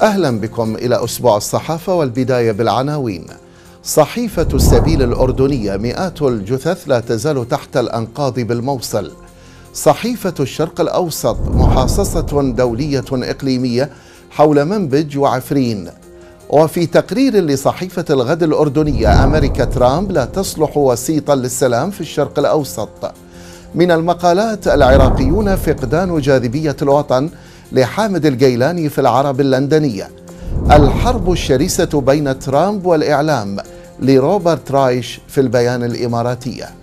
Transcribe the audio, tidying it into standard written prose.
أهلا بكم إلى أسبوع الصحافة، والبداية بالعناوين. صحيفة السبيل الأردنية: مئات الجثث لا تزال تحت الأنقاض بالموصل. صحيفة الشرق الأوسط: محاصصة دولية إقليمية حول منبج وعفرين. وفي تقرير لصحيفة الغد الأردنية: أمريكا ترامب لا تصلح وسيطا للسلام في الشرق الأوسط. من المقالات: العراقيون فقدان جاذبية الوطن لحامد الجيلاني في العرب اللندنية. الحرب الشرسة بين ترامب والإعلام لروبرت رايش في البيان الإماراتية.